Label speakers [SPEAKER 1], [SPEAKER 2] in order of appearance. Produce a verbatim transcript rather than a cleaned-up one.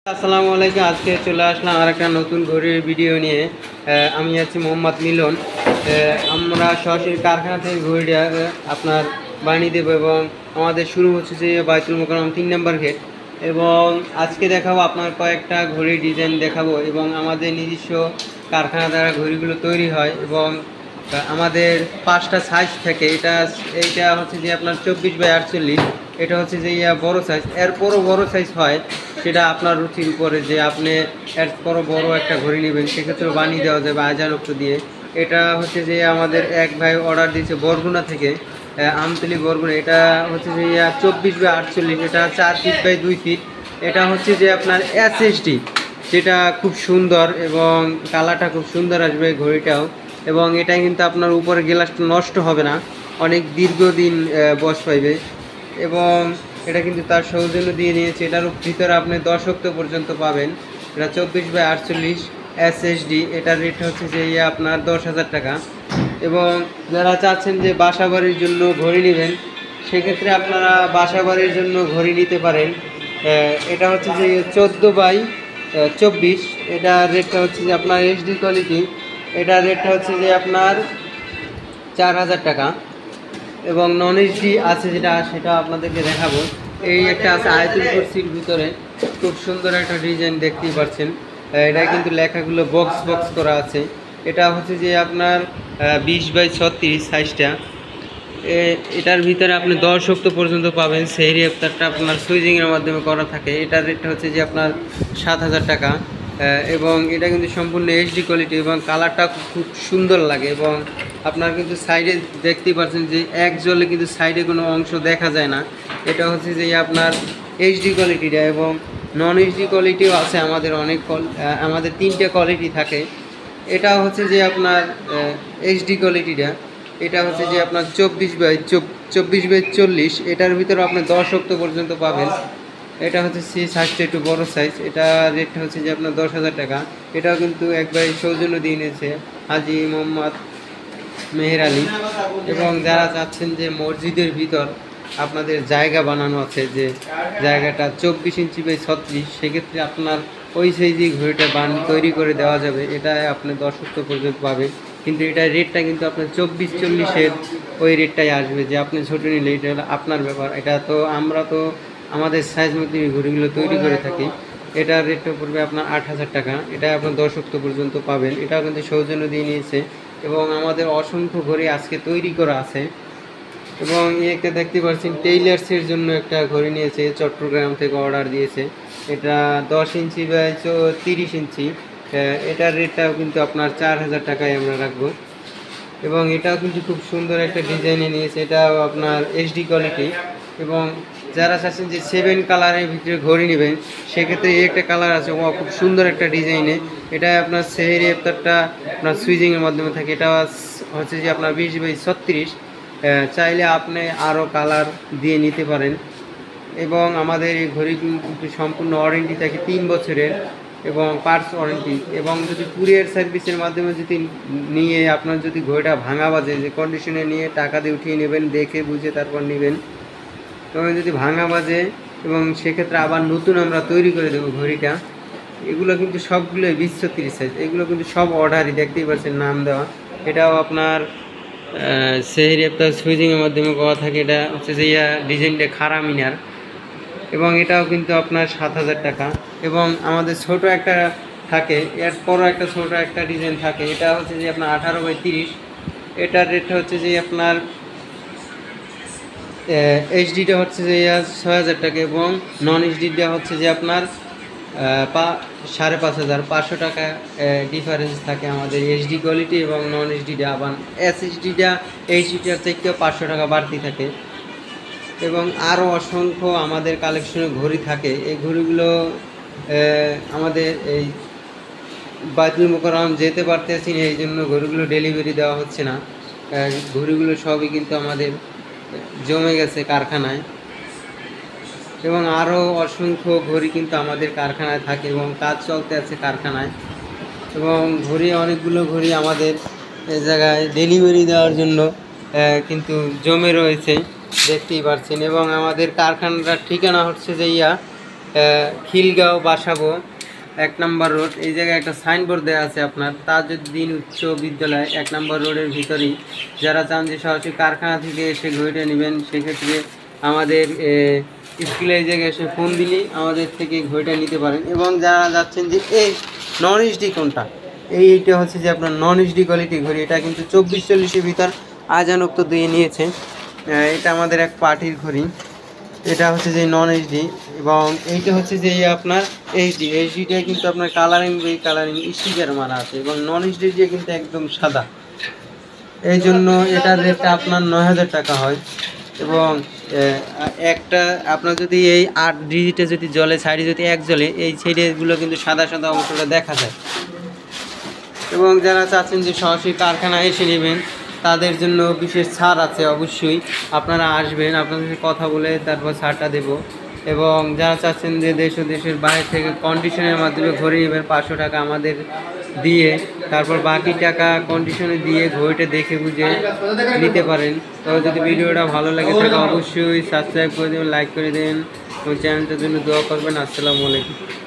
[SPEAKER 1] আসসালামু আলাইকুম। আজকে চলে আসলাম আর একটা নতুন ঘড়ির ভিডিও নিয়ে। আমি আছি মোহাম্মদ মিলন। আমরা সরাসরি কারখানা থেকে ঘড়িটা আপনার বানিয়ে দেবো এবং আমাদের শুরু হচ্ছে যে বাইতুল মোকাররম তিন নম্বর গেট। এবং আজকে দেখাবো আপনার কয়েকটা ঘড়ির ডিজাইন দেখাবো এবং আমাদের নিজস্ব কারখানা দ্বারা ঘড়িগুলো তৈরি হয় এবং আমাদের পাঁচটা সাইজ থাকে। এটা এইটা হচ্ছে যে আপনার চব্বিশ বাই আটচল্লিশ, এটা হচ্ছে যে ইয়া বড়ো সাইজ, এরপরও বড়ো সাইজ হয়, সেটা আপনার রুচির উপরে যে আপনি এরপরও বড় একটা ঘড়ি নেবেন সেক্ষেত্রেও বানিয়ে দেওয়া যাবে আজানক্ত দিয়ে। এটা হচ্ছে যে আমাদের এক ভাই অর্ডার দিয়েছে বরগুনা থেকে, আমতলি বরগুনা। এটা হচ্ছে যে ইয়া চব্বিশ বাই আটচল্লিশ, এটা চার ফিট বাই দুই ফিট। এটা হচ্ছে যে আপনার এসএসডি, যেটা খুব সুন্দর এবং কালারটা খুব সুন্দর আসবে ঘড়িটাও। এবং এটা কিন্তু আপনার উপরে গ্লাসটা নষ্ট হবে না, অনেক দীর্ঘদিন বয়স পাইবে। এবং এটা কিন্তু তার সৌজন্য দিয়ে নিয়েছে। এটার ভিতরে আপনি দশ অক্টো পর্যন্ত পাবেন। এটা চব্বিশ বাই আটচল্লিশ এসএসডি। এটার রেট হচ্ছে যে ইয়ে আপনার দশ হাজার টাকা। এবং যারা চাচ্ছেন যে বাসা বাড়ির জন্য ঘড়ি নেবেন, সেক্ষেত্রে আপনারা বাসা বাড়ির জন্য ঘড়ি নিতে পারেন। এটা হচ্ছে যে চোদ্দো বাই চব্বিশ, এটা রেটটা হচ্ছে যে আপনার এইচডি কোয়ালিটি। এটার রেটটা হচ্ছে যে আপনার চার হাজার টাকা। এবং নন এইচডি আছে যেটা, সেটা আপনাদেরকে দেখাবো। এই একটা আছে আয়তুল কুরসির ভিতরে, খুব সুন্দর একটা ডিজাইন দেখতেই পাচ্ছেন। এটা কিন্তু লেখাগুলো বক্স বক্স করা আছে। এটা হচ্ছে যে আপনার বিশ বাই ছত্রিশ সাইজটা। এটার ভিতরে আপনি দশ অক্টো পর্যন্ত পাবেন। সেই রেফতারটা আপনার সুইজিংয়ের মাধ্যমে করা থাকে। এটার রেটটা হচ্ছে যে আপনার সাত হাজার টাকা। এবং এটা কিন্তু সম্পূর্ণ এইচডি কোয়ালিটি এবং কালারটা খুব সুন্দর লাগে। এবং আপনার কিন্তু সাইডে দেখতেই পাচ্ছেন যে এক জলে কিন্তু সাইডে কোনো অংশ দেখা যায় না। এটা হচ্ছে যে আপনার এইচডি কোয়ালিটিটা। এবং নন এইচডি কোয়ালিটিও আছে আমাদের অনেক, আমাদের তিনটে কোয়ালিটি থাকে। এটা হচ্ছে যে আপনার এইচডি কোয়ালিটিটা। এটা হচ্ছে যে আপনার চব্বিশ বাই চব্বিশ বাই চল্লিশ, এটার ভিতরে আপনি দশ অক্টো পর্যন্ত পাবেন। এটা হচ্ছে সি সাইজটা একটু বড়ো সাইজ। এটা রেটটা হচ্ছে যে আপনার দশ হাজার টাকা। এটাও কিন্তু একবার সৌজন্য দিয়ে নিয়েছে হাজি মোহাম্মদ মেহের আলী। এবং যারা চাচ্ছেন যে মসজিদের ভিতর আপনাদের জায়গা বানানো আছে, যে জায়গাটা চব্বিশ ইঞ্চি বাই ছত্রিশ, সেক্ষেত্রে আপনার ওই সাইজেই ঘড়িটা বান তৈরি করে দেওয়া যাবে। এটা আপনি দশ অক্টো পর্যন্ত পাবেন। কিন্তু এটার রেটটা কিন্তু আপনার চব্বিশ চল্লিশের ওই রেটটাই আসবে। যে আপনি ছোটো নিলে এটা হলো আপনার ব্যাপার। এটা তো আমরা তো আমাদের সাইজ মতো ঘড়িগুলো তৈরি করে থাকি। এটার রেটটা পড়বে আপনার আট হাজার টাকা। এটা আপনার দশ অক্টো পর্যন্ত পাবেন। এটাও কিন্তু সৌজন্য দিয়ে নিয়েছে। এবং আমাদের অসংখ্য ঘড়ি আজকে তৈরি করা আছে। এবং একটা দেখতে পাচ্ছেন টেইলার্সের জন্য একটা ঘড়ি নিয়েছে, চট্টগ্রাম থেকে অর্ডার দিয়েছে। এটা দশ ইঞ্চি বাই তিরিশ ইঞ্চি। এটার রেটটাও কিন্তু আপনার চার হাজার টাকায় আমরা রাখবো। এবং এটাও কিন্তু খুব সুন্দর একটা ডিজাইনে নিয়েছে। এটাও আপনার এইচডি কোয়ালিটি। এবং যারা চাচ্ছেন যে সেভেন কালারের ভিতরে ঘড়ি নেবেন, সেক্ষেত্রে এই একটা কালার আছে, ও খুব সুন্দর একটা ডিজাইনে। এটা আপনার সেহেরি ইফতারটা আপনার সুইজিংয়ের মাধ্যমে থাকে। এটা হচ্ছে যে আপনার বিশ বাই ছত্রিশ। চাইলে আপনি আরও কালার দিয়ে নিতে পারেন। এবং আমাদের এই ঘড়ি কিন্তু সম্পূর্ণ ওয়ারেন্টি থাকে তিন বছরের এবং পার্টস ওয়ারেন্টি। এবং যদি কুরিয়ার সার্ভিসের মাধ্যমে যদি নিয়ে আপনার যদি ঘড়িটা ভাঙা বাজে, যে কন্ডিশনে নিয়ে টাকা দিয়ে উঠিয়ে নেবেন, দেখে বুঝে তারপর নেবেন। এবং যদি ভাঙা বাজে এবং সেক্ষেত্রে আবার নতুন আমরা তৈরি করে দেবো ঘড়িটা। এগুলো কিন্তু সবগুলোই বিশ ছত্রিশ সাইজ। এগুলো কিন্তু সব অর্ডারই, দেখতেই পাচ্ছেন নাম দেওয়া। এটাও আপনার সেহেরি ইফতার সুইজিংয়ের মাধ্যমে করা থাকে। এটা হচ্ছে যে ইয়া ডিজাইনটা খাড়া মিনার। এবং এটাও কিন্তু আপনার সাত হাজার টাকা। এবং আমাদের ছোট একটা থাকে, এরপরও একটা ছোট একটা ডিজাইন থাকে। এটা হচ্ছে যে আপনার আঠারো বাই তিরিশ। এটার রেটটা হচ্ছে যে আপনার এইচডিটা হচ্ছে যে ছয় হাজার টাকা। এবং নন এইচডিটা হচ্ছে যে আপনার পা সাড়ে পাঁচ হাজার পাঁচশো টাকা ডিফারেন্স থাকে আমাদের এইচডি কোয়ালিটি এবং নন এইচডিটা। আবার এসএইচডিটা এইচডিটার থেকেও পাঁচশো টাকা বাড়তি থাকে। এবং আরও অসংখ্য আমাদের কালেকশনে ঘড়ি থাকে। এই ঘড়িগুলো আমাদের এই বাইতুল মোকাররম যেতে পারতেছি না, এই জন্য ঘড়িগুলো ডেলিভারি দেওয়া হচ্ছে না। ঘড়িগুলো সবই কিন্তু আমাদের জমে গেছে কারখানায়। এবং আরও অসংখ্য ঘড়ি কিন্তু আমাদের কারখানায় থাকে এবং কাজ চলতে আছে কারখানায়। এবং ঘড়ি অনেকগুলো ঘড়ি আমাদের এই জায়গায় ডেলিভারি দেওয়ার জন্য কিন্তু জমে রয়েছে, দেখতেই পাচ্ছেন। এবং আমাদের কারখানাটার ঠিকানা হচ্ছে যে ইয়া খিলগাঁও বাসাবো এক নম্বর রোড। এই জায়গায় একটা সাইনবোর্ড দেওয়া আছে আপনার তাজউদ্দিন উচ্চ বিদ্যালয় এক নম্বর রোডের ভিতরেই। যারা চান যে সরাসরি কারখানা থেকে এসে ঘড়িটা নেবেন সেক্ষেত্রে আমাদের স্কুলে এই জায়গায় এসে ফোন দিলেই আমাদের থেকে ঘড়িটা নিতে পারেন। এবং যারা যাচ্ছেন যে এই নন এইচডি কোনটা, এই এইটা হচ্ছে যে আপনার নন এইচডি কোয়ালিটি ঘড়ি, এটা কিন্তু চব্বিশ চল্লিশের ভিতর আজানুক্ত দিয়ে নিয়েছে। এটা আমাদের এক পার্টির ঘড়ি, এটা হচ্ছে যে নন এইচডি এবং এইটা হচ্ছে যে আপনার এইচডি। এইচডিটা কিন্তু আপনার কালারিং বই কালারিং স্টিকার মারা আছে এবং নন এইচডি দিয়ে কিন্তু একদম সাদা, এই জন্য এটার রেটটা আপনার নয় হাজার টাকা হয়। এবং একটা আপনার যদি এই আট ডিজিটে যদি জ্বলে সাইডে যদি এক জ্বলে এই সাইডেগুলো কিন্তু সাদা সাদা অংশটা দেখা যায়। এবং যারা চাচ্ছেন যে সরাসরি কারখানায় এসে নেবেন তাদের জন্য বিশেষ ছাড় আছে, অবশ্যই আপনারা আসবেন, আপনাদের সাথে কথা বলে তারপর ছাড়টা দেব। এবং যারা চাচ্ছেন যে দেশ ও দেশের বাইরে থেকে কন্ডিশনের মাধ্যমে ঘড়ি নেবেন পাঁচশো টাকা আমাদের দিয়ে, তারপর বাকি টাকা কন্ডিশনে দিয়ে ঘড়িটা দেখে বুঝে নিতে পারেন। তবে যদি ভিডিওটা ভালো লাগে তাহলে অবশ্যই সাবস্ক্রাইব করে দেবেন, লাইক করে দেবেন এবং চ্যানেলটার জন্য দোয়া করবেন। আসসালামু আলাইকুম।